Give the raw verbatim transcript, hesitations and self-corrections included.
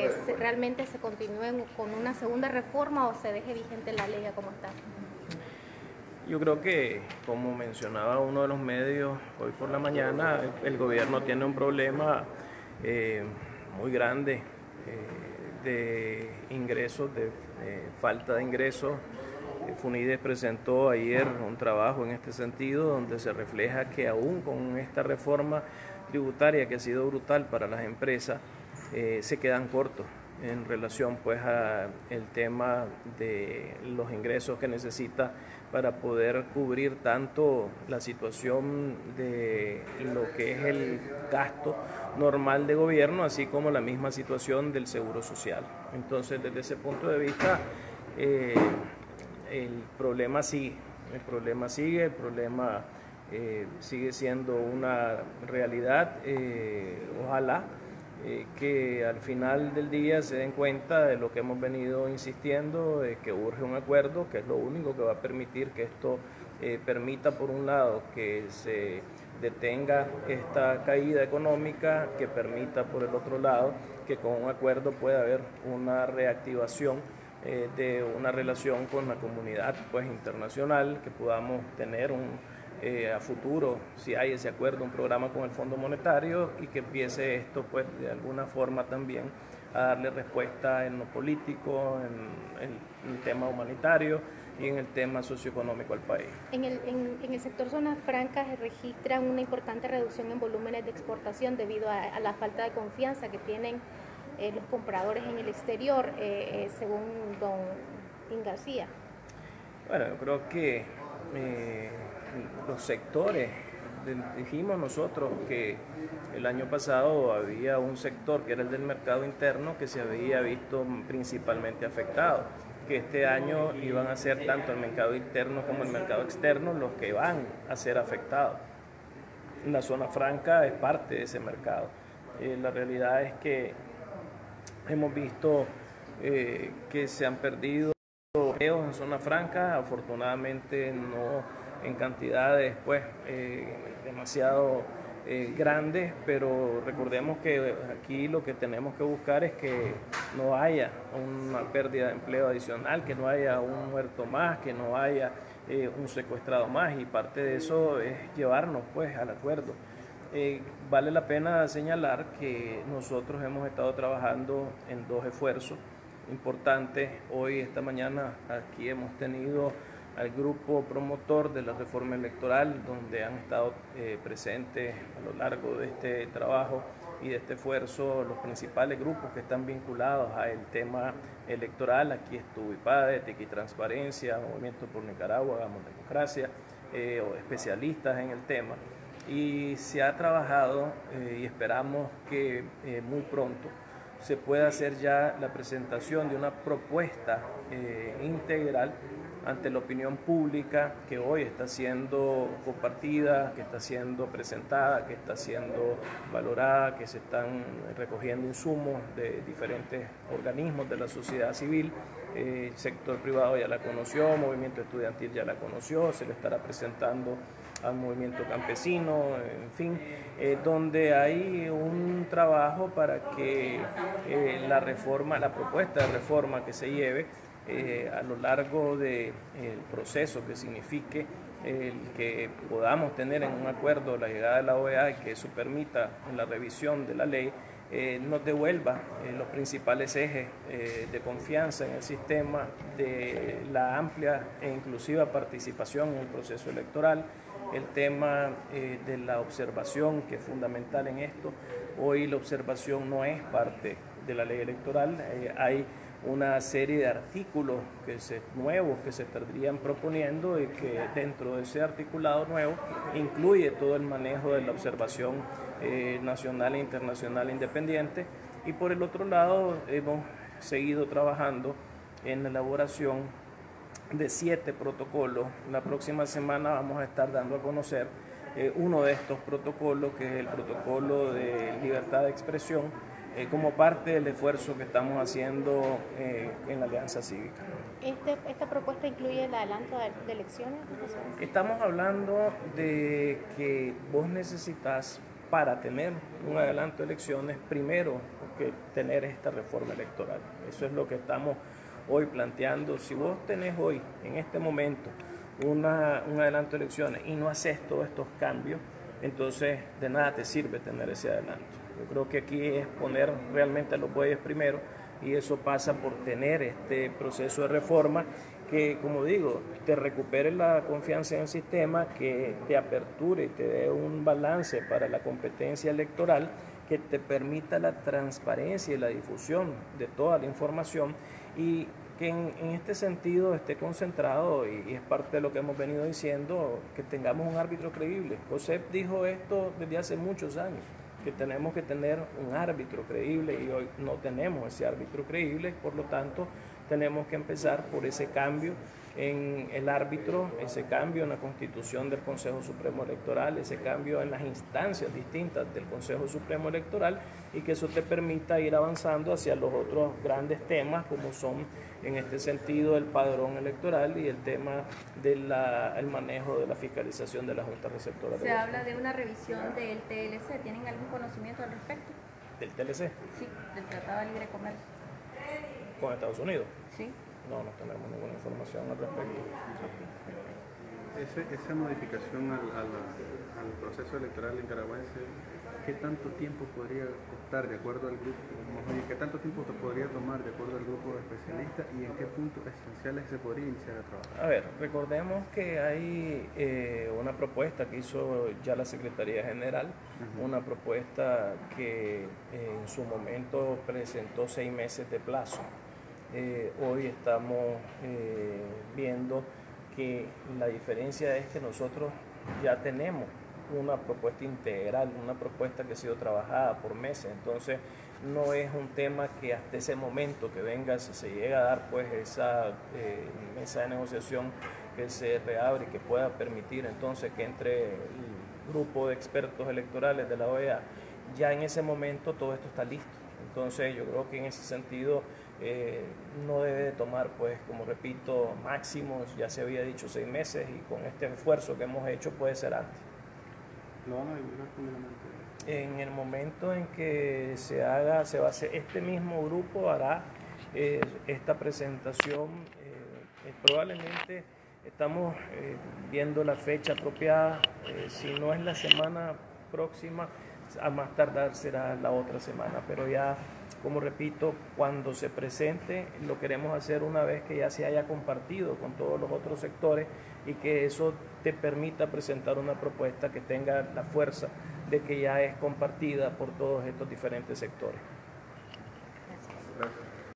que se, realmente se continúe con una segunda reforma o se deje vigente la ley como está? Yo creo que, como mencionaba uno de los medios hoy por la mañana, el gobierno tiene un problema eh, muy grande eh, de ingresos, de eh, falta de ingresos. FUNIDES presentó ayer un trabajo en este sentido donde se refleja que aún con esta reforma tributaria que ha sido brutal para las empresas, eh, se quedan cortos en relación pues a el tema de los ingresos que necesita para poder cubrir tanto la situación de lo que es el gasto normal de gobierno, así como la misma situación del seguro social. Entonces, desde ese punto de vista, eh, el problema sigue, el problema sigue, el problema eh, sigue siendo una realidad. Eh, ojalá eh, que al final del día se den cuenta de lo que hemos venido insistiendo, de que urge un acuerdo, que es lo único que va a permitir que esto eh, permita, por un lado, que se detenga esta caída económica, que permita, por el otro lado, que con un acuerdo pueda haber una reactivación eh, de una relación con la comunidad pues, internacional, que podamos tener un, eh, a futuro, si hay ese acuerdo, un programa con el Fondo Monetario y que empiece esto pues, de alguna forma también a darle respuesta en lo político, en, en, en el tema humanitario y en el tema socioeconómico al país. En el, en, en el sector zonas francas se registra una importante reducción en volúmenes de exportación debido a, a la falta de confianza que tienen eh, los compradores en el exterior, eh, eh, según don Tim García. Bueno, yo creo que eh, los sectores, dijimos nosotros que el año pasado había un sector que era el del mercado interno que se había visto principalmente afectado, que este año iban a ser tanto el mercado interno como el mercado externo los que van a ser afectados. La zona franca es parte de ese mercado. Eh, la realidad es que hemos visto eh, que se han perdido empleos en zona franca, afortunadamente no en cantidades pues eh, demasiado eh, grandes, pero recordemos que aquí lo que tenemos que buscar es que no haya una pérdida de empleo adicional, que no haya un muerto más, que no haya eh, un secuestrado más, y parte de eso es llevarnos pues al acuerdo. Eh, vale la pena señalar que nosotros hemos estado trabajando en dos esfuerzos importantes. Hoy, esta mañana, aquí hemos tenido al grupo promotor de la reforma electoral, donde han estado eh, presentes a lo largo de este trabajo y de este esfuerzo los principales grupos que están vinculados al tema electoral. Aquí estuvo IPADE, Ética y Transparencia, Movimiento por Nicaragua, Hagamos Democracia, eh, o especialistas en el tema. Y se ha trabajado eh, y esperamos que eh, muy pronto se pueda hacer ya la presentación de una propuesta eh, integral ante la opinión pública, que hoy está siendo compartida, que está siendo presentada, que está siendo valorada, que se están recogiendo insumos de diferentes organismos de la sociedad civil. Eh, el sector privado ya la conoció, el movimiento estudiantil ya la conoció, se le estará presentando al movimiento campesino, en fin, eh, donde hay un trabajo para que eh, la reforma, la propuesta de reforma que se lleve eh, a lo largo del proceso que signifique el que podamos tener en un acuerdo la llegada de la O E A y que eso permita la revisión de la ley, eh, nos devuelva eh, los principales ejes eh, de confianza en el sistema, de la amplia e inclusiva participación en el proceso electoral, el tema eh, de la observación, que es fundamental en esto. Hoy la observación no es parte de la ley electoral, eh, hay una serie de artículos que se, nuevos que se estarían proponiendo y que dentro de ese articulado nuevo incluye todo el manejo de la observación eh, nacional e internacional independiente. Y por el otro lado hemos seguido trabajando en la elaboración de siete protocolos. La próxima semana vamos a estar dando a conocer eh, uno de estos protocolos, que es el protocolo de libertad de expresión, eh, como parte del esfuerzo que estamos haciendo eh, en la Alianza Cívica. Este, ¿Esta propuesta incluye el adelanto de, de elecciones? Estamos hablando de que vos necesitas para tener un adelanto de elecciones, primero que tener esta reforma electoral. Eso es lo que estamos hoy planteando. Si vos tenés hoy, en este momento, una, un adelanto de elecciones y no haces todos estos cambios, entonces de nada te sirve tener ese adelanto. Yo creo que aquí es poner realmente a los bueyes primero, y eso pasa por tener este proceso de reforma que, como digo, te recupere la confianza en el sistema, que te aperture y te dé un balance para la competencia electoral, que te permita la transparencia y la difusión de toda la información, y que en, en este sentido esté concentrado, y, y es parte de lo que hemos venido diciendo, que tengamos un árbitro creíble. COSEP dijo esto desde hace muchos años, que tenemos que tener un árbitro creíble, y hoy no tenemos ese árbitro creíble. Por lo tanto, tenemos que empezar por ese cambio en el árbitro, ese cambio en la constitución del Consejo Supremo Electoral, ese cambio en las instancias distintas del Consejo Supremo Electoral, y que eso te permita ir avanzando hacia los otros grandes temas, como son en este sentido el padrón electoral y el tema del manejo de la fiscalización de la Junta Receptora. Se habla de una revisión del T L C, ¿tienen algún conocimiento al respecto? ¿Del T L C? Sí, del Tratado de Libre Comercio. ¿Con Estados Unidos? Sí. No, no tenemos ninguna información al respecto. Ese, esa modificación al, al, al proceso electoral nicaragüense, ¿qué tanto tiempo podría costar de acuerdo al grupo? ¿Qué tanto tiempo te podría tomar de acuerdo al grupo de especialistas, y en qué puntos esenciales se podría iniciar a trabajar? A ver, recordemos que hay eh, una propuesta que hizo ya la Secretaría General, uh-huh. una propuesta que eh, en su momento presentó seis meses de plazo. Eh, hoy estamos eh, viendo que la diferencia es que nosotros ya tenemos una propuesta integral, una propuesta que ha sido trabajada por meses. Entonces no es un tema que hasta ese momento que venga, si se llega a dar pues esa eh, mesa de negociación que se reabre y que pueda permitir entonces que entre el grupo de expertos electorales de la O E A, ya en ese momento todo esto está listo. Entonces yo creo que en ese sentido eh, no debe de tomar, pues como repito, máximos, ya se había dicho seis meses, y con este esfuerzo que hemos hecho puede ser antes. ¿Lo van a divulgar públicamente? En el momento en que se haga, se va a hacer, este mismo grupo hará eh, esta presentación, eh, eh, probablemente estamos eh, viendo la fecha apropiada, eh, si no es la semana próxima, a más tardar será la otra semana, pero ya, como repito, cuando se presente lo queremos hacer una vez que ya se haya compartido con todos los otros sectores, y que eso te permita presentar una propuesta que tenga la fuerza de que ya es compartida por todos estos diferentes sectores. Gracias.